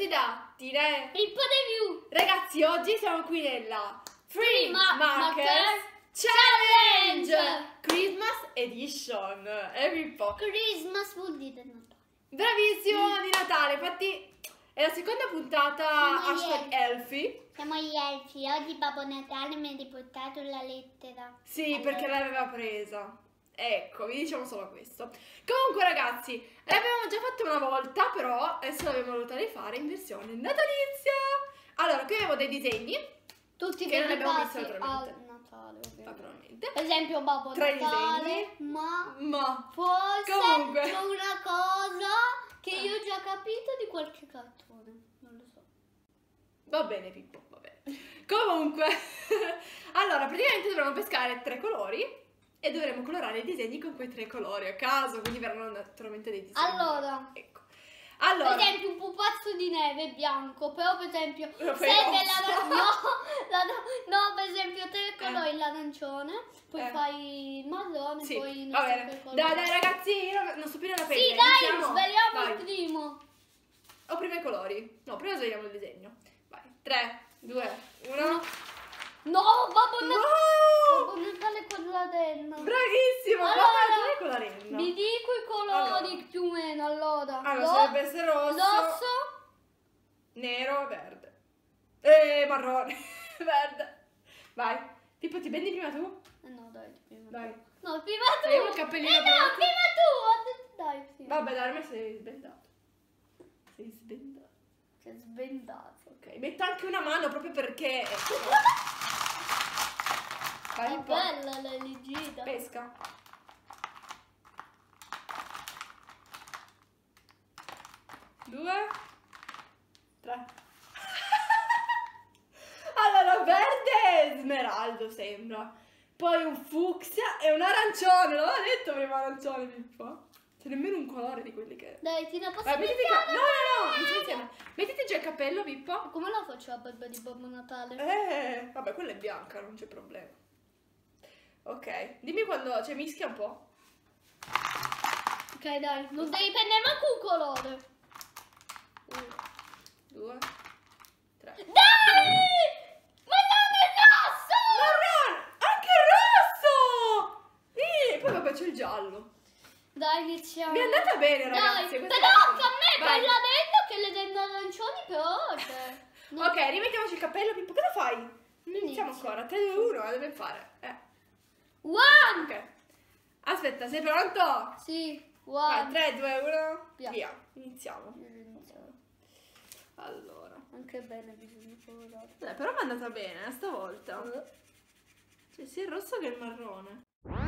da Tine Il po' di più. Ragazzi, oggi siamo qui nella Free Markers Challenge Christmas Edition. Pippo, Christmas vuol dire Natale. bravissimo, di Natale. Infatti è la seconda puntata Siamo Elfie. Siamo gli elfi. Oggi Babbo Natale mi ha riportato la lettera. Sì, Allora. perché l'aveva presa. Ecco, vi diciamo solo questo. Comunque ragazzi, l'abbiamo già fatto una volta, però adesso l'abbiamo voluta rifare in versione natalizia. Allora, qui abbiamo dei disegni. Tutti che non abbiamo dedicati visto naturalmente. al Natale. ovviamente. Naturalmente. Per esempio Babbo Tre Natale. disegni. Ma Forse comunque c'è una cosa che io ho già capito di qualche cartone. Non lo so. va bene Pippo, va bene. Comunque, allora praticamente dovremo pescare 3 colori e dovremo colorare i disegni con quei 3 colori a caso, quindi verranno naturalmente dei disegni. Allora, ecco. Allora, per esempio un pupazzo di neve bianco, però per esempio Lo se fai no, per esempio 3 colori l'arancione, poi fai il marrone, sì, poi non va so bene. che colore. Dai ragazzi, io non so più la pelle. Sì, dai, iniziamo? svegliamo Vai. il primo. O prima i colori? No, prima svegliamo il disegno. Vai, 3, 2, 1. No, Babbo Wow! Natale con la renna. Bravissimo! Allora, Guarda con la renna. Vi dico i colori Allora. più o meno, allora. Allora, sarebbe essere rosso, nero e verde. Marrone, verde. Vai. Pippo, ti bendi prima tu? No, dai, prima. Dai. No, prima tu. Togliamo il cappellino no, pronto. prima tu. Dai, prima. Vabbè, dai, ormai sei sbendato. Sei sbendato. Sei sbendato. Ok, metto anche una mano proprio perché... Vai È un po'. bella la leggita. Pesca. 2, 3. Allora, verde e smeraldo sembra. Poi un fucsia e un arancione. L'avevo detto prima arancione, Pippo. C'è nemmeno un colore di quelli che... Dai, Tina, posso Vai, mettiti iniziare? no, non insieme. Mettiti già il cappello, Pippo. Come la faccio la barba di Babbo Natale? Vabbè, quella è bianca, non c'è problema. Ok, dimmi quando... Cioè, mischia un po'. Ok, dai, non devi prendere manco un colore. 1, 2, 3. Dai! Ma non è rosso! Marrone! Anche rosso! Sì, poi vabbè c'è il giallo. Dai, iniziamo. Mi è andata bene, Dai, ragazzi. però questa è- che a me Vai. parla detto che le dendo arancioni però cioè, non- Ok, rimettiamoci il cappello, Pippo. Cosa fai? Non iniziamo Inizio. ancora. 3, 2, 1, la dobbiamo fare. One! Ok. Aspetta, sei pronto? Sì, Vai, one. 3, 2, 1, Via. via. Iniziamo. Iniziamo. Allora. Anche bene bisogna colorare. Però mi è andata bene, stavolta. Cioè, sia il rosso che il marrone.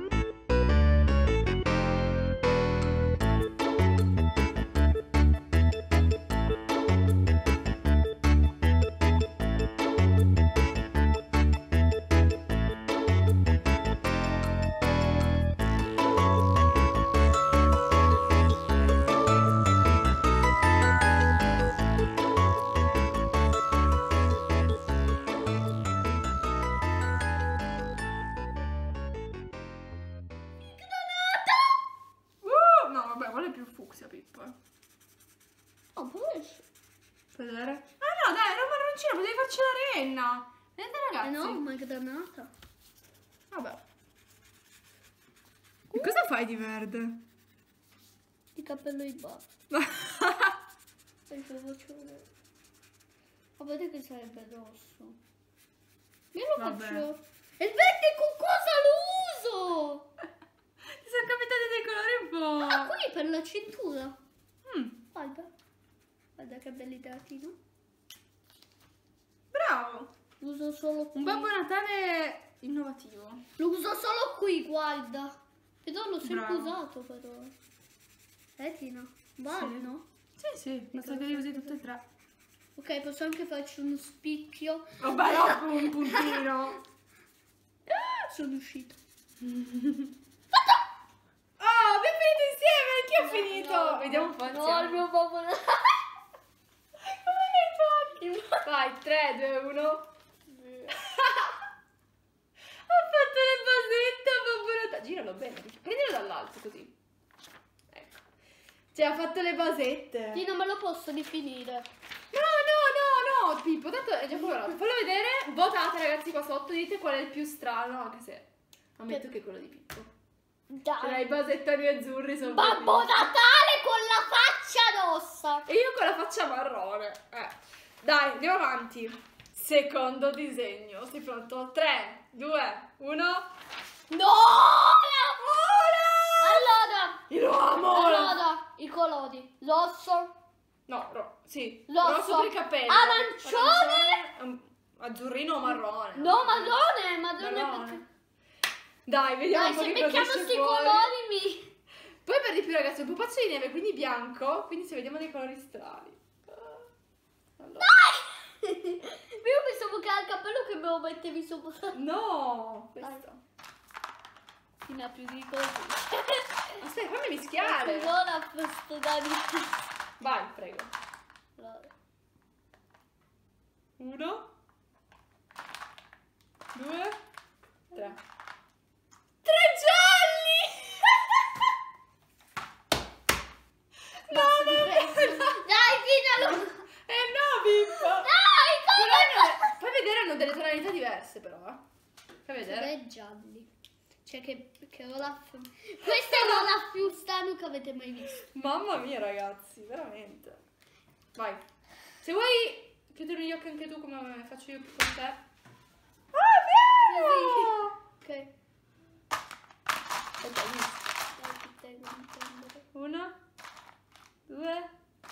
No, vabbè, quale è più fucsia, Pippo? Oh, poi Vedere? Ah no, dai, era un marroncino, potevi farci la renna. Vedete ragazzi? no, ma che dannata. Vabbè. E cosa fai di verde? Il cappello di babbo. Perché lo faccio vedere. Ma vedete che sarebbe rosso. Io lo Vabbè. faccio. E il verde con cosa lo uso? Ti sono capitati dei colori un po'. Ah, qui per la cintura. Mm, Guarda che belli datino. bravo. Lo uso solo qui. Un Babbo Natale innovativo. Lo uso solo qui, guarda. Però l'ho sempre Bravo. usato però. Tina? Vale, Sì. no? Sì, sì, basta che li usi tutti e 3. Ok, posso anche farci uno spicchio. Vabbè, no, un puntino. Sono uscito. Oh, abbiamo finito insieme, anch'io ho finito. No, Vediamo un po' no, insieme. il mio Babbo Natale. Come l'hai fatto? Vai, 3, 2, 1. Ho fatto le basette a Babbo Natale. Giralo bene, prendilo dall'alto così. Ecco. Cioè, ha fatto le basette. Sì, non me lo posso rifinire. No, No, Pippo, tanto è già colorato. Fallo vedere, votate ragazzi qua sotto, dite qual è il più strano, anche se ammetto che è quello di Pippo. Dai. Cioè, i basettoni azzurri sono Babbo bellissimi. Natale con la faccia rossa. E io con la faccia marrone. Dai, andiamo avanti. Secondo disegno. Sei pronto? 3, 2, 1. No! Allora, i colori. Rosso. No, sì. Rosso. per i capelli. Arancione. Azzurrino o marrone? No, marrone Marrone. perché... Dai, vediamo Dai, un po' se che cosa becchiamo esce sti fuori. colori mi... Poi per di più ragazzi, è un pupazzo di neve, quindi bianco, quindi se vediamo dei colori strani. Allora. Io pensavo che era il cappello che me lo mettevi sopra. No, questo. Ne ha più di così. Aspetta, fammi mischiare. Allora, questo da Vai, prego. allora. 1, 2, 3. 3 gialli! No, Dai, finalo! no, Pippo! Dai, come? Fai vedere, hanno delle tonalità diverse però, Fai vedere. Tre gialli. Cioè che ora... Questo è l'ora più strano che avete mai visto. Mamma mia, ragazzi, veramente. Vai. Se vuoi chiudere gli occhi anche tu come faccio io con te. Ah, Ok. Ok, inizio. Dai, ti tengo a intendere. 1, 2,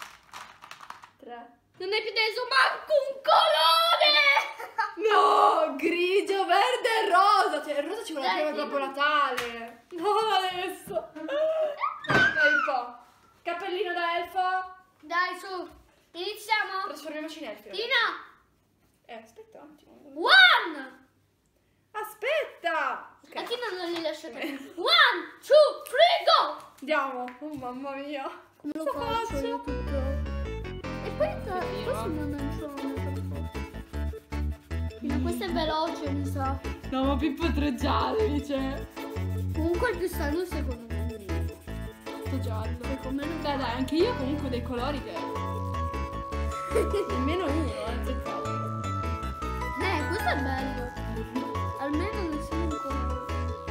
3. Non hai più preso manco un colore! No, grigio, verde e rosa. Cioè, il rosa ci vuole Dai, prima sì. dopo Natale. No, adesso. Dai un po'. Cappellino da elfo. Dai, su. Iniziamo. Trasformiamoci in elfi. Tina. Aspetta un attimo. One. Aspetta. A Ok, Tina non li lasciate. 1, 2, 3, go. andiamo. Oh, mamma mia. Come lo Cosa faccio faccio? io tutto? E poi questo è un arancione. Questo è veloce, mi sa. No, ma Pippo 3 gialli, dice. Comunque il più strano secondo me è il Tutto giallo. come lo Dai, anche io comunque ho dei colori che... Nemmeno uno, azzeccato. questo è bello. Almeno non sono un colore.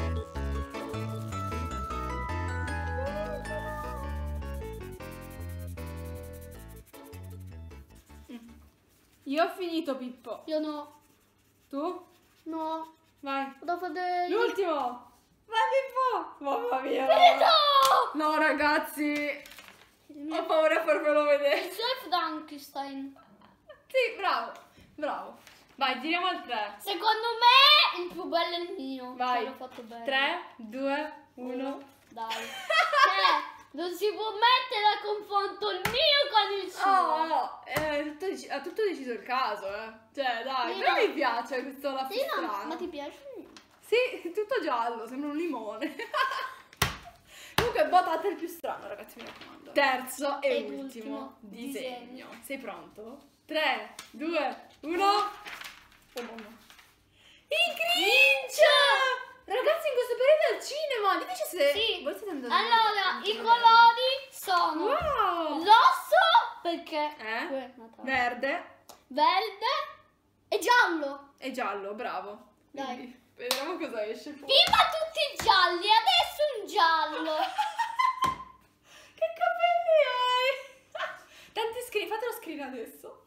Io ho finito, Pippo. Io no. Tu? No. Vai. Devo fare... L'ultimo. Vai, Pippo. Mamma mia. No! No, ragazzi. Ho paura a farvelo vedere. Il suo è Frankenstein. Sì, bravo. Bravo. Vai, tiriamo al 3. Secondo me il più bello è il mio. Vai. L'ho fatto bene. 3, 2, 1. Dai. Cioè, non si può mettere a confronto il mio con il suo. Oh, ha tutto deciso il caso, Cioè, dai, Sì, però no. mi piace questo la Sì, no, ma ti piace? Sì, tutto giallo, sembra un limone. Comunque, votate il più strano, ragazzi, mi raccomando. Terzo e E ultimo ultimo disegno. disegno. Sei pronto? 3, 2, 1. Oh, mamma. Il Grinch! Ragazzi, in questo periodo è al cinema. Diteci se Sì. voi siete andati. Allora, i colori sono Wow! rosso perché Eh? è Natale. Verde Verde e giallo. e giallo, bravo. Dai. Quindi, vediamo cosa esce fuori. Prima tutti gialli, adesso un giallo. Che capelli hai? Tanti screen, fatelo screen adesso.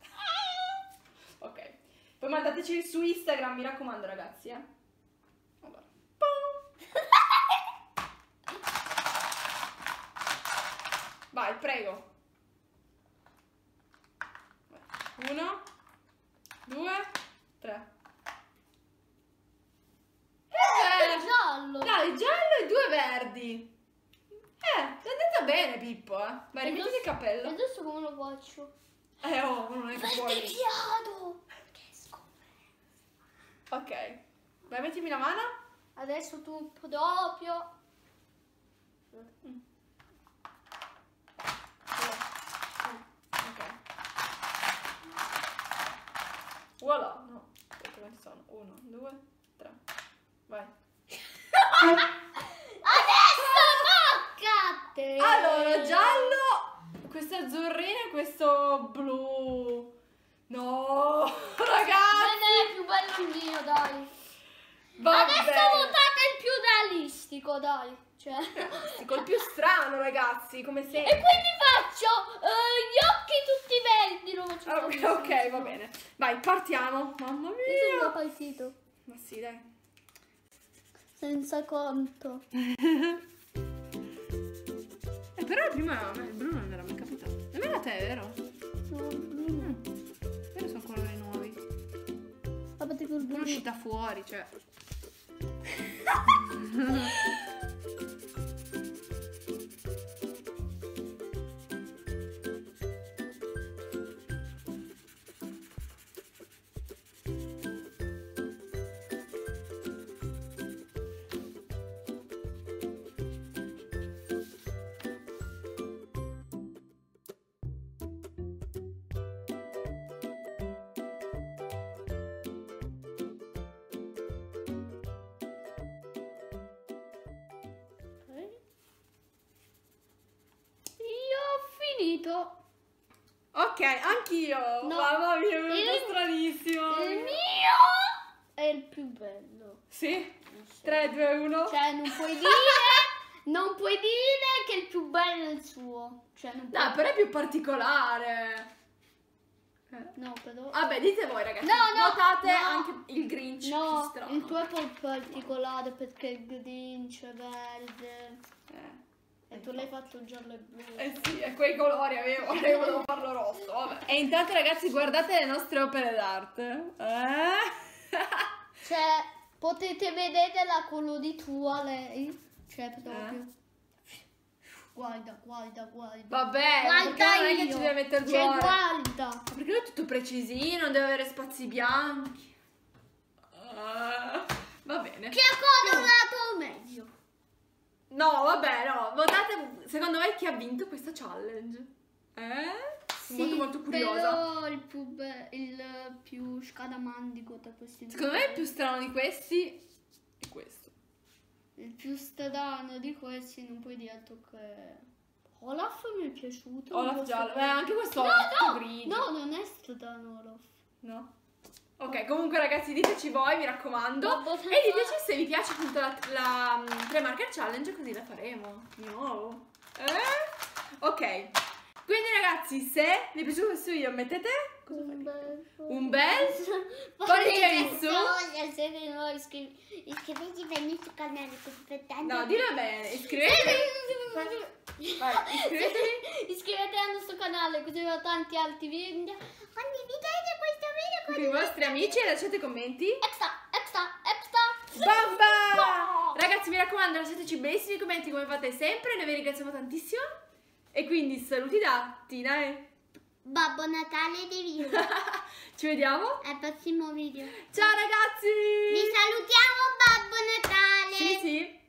Ok. Poi mandateci su Instagram, mi raccomando, ragazzi, Allora. Vai, prego. 1, 2, 3. È giallo. Dai, giallo e 2 verdi. È andata bene, Pippo, Vai, rimettiti il E cappello. adesso come lo faccio? Oh, non è che Verde puoi. chiaro. Che scommessa. Ok. Vai, mettimi la mano. Adesso tu proprio. Ok. Voilà. No. Aspetta, quanti sono? 1, 2, 3. Vai. Adesso tocca a te. Allora, giallo, questo azzurrino e questo blu No, Non ragazzi. è più bello il mio, dai. Vabbè. Adesso votate il più realistico, dai. Cioè. Sì, col più strano, ragazzi, come E sempre. quindi faccio gli occhi tutti verdi. Lo faccio Ok, va bene. Vai, partiamo. Mamma Io sono mia. partito. Ma sì, dai. Senza conto. Però prima a me il blu non era mai capitato. Nemmeno a te, vero? Vero, sono colori nuovi. Vabbè, col Poi blu. è uscita fuori, cioè. Io ho finito. Ok, anch'io. No. Mamma mia, è Il- venuto stranissimo. Il mio è il più bello. Sì? 3, 2, 1. Cioè, non puoi dire. Non puoi dire che il più bello è il suo. Cioè, non puoi. No, però è più particolare. No, però. Vabbè, dite voi, ragazzi. No, no, Votate no. anche il Grinch. più No, strano. il tuo è un po' particolare perché il Grinch è verde. E tu l'hai fatto giallo e blu. Sì, e quei colori volevo farlo rosso. Vabbè. E intanto, ragazzi, guardate le nostre opere d'arte. Cioè, potete vedere la coloritura lei. Cioè, proprio. Guarda, guarda, guarda. Vabbè, Guarda perché non è che io. ci deve mettere il Cioè, cuore. guarda. Perché lui è tutto precisino, deve avere spazi bianchi. Va bene. Che ha colorato meglio. No, vabbè, no. Votate, secondo voi, chi ha vinto questa challenge? Sono molto curiosa. Però il più scaramantico da questi due. Secondo me il più strano di questi è questo. Il più strano di questi non puoi dire altro che Olaf mi è piaciuto. Olaf non giallo. posso- Anche questo No, Olaf no, grigio. no, non è strano Olaf. No? Ok, comunque ragazzi diteci voi, mi raccomando. Babbo E Natale. diteci se vi piace appunto la 3 marker challenge, così la faremo di nuovo. Ok. Quindi ragazzi, se vi è piaciuto questo video mettete un bel pollice in su. Siete nuovi, iscrivetevi al nostro canale così No, dillo bene, iscrivetevi. Vai, iscrivetevi. Iscrivetevi al nostro canale così avrò tanti altri video. Condividete questo video Con i vostri amici e lasciate commenti. extra. Bamba! Ragazzi, mi raccomando, lasciateci bellissimi commenti come fate sempre, noi vi ringraziamo tantissimo. E quindi saluti da Tina e Babbo Natale di video. ci vediamo Al prossimo video. ciao ragazzi. Vi salutiamo, Babbo Natale. Sì, sì.